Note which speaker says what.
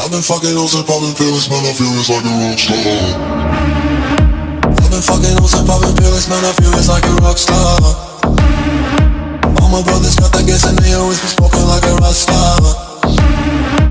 Speaker 1: I've been fucking hoes and popping pills, man, I feel it's like a rockstar. I've been fucking hoes and popping pills, man, I feel it's like a rockstar. All my brothers got that gas and they always been smoking like a rockstar.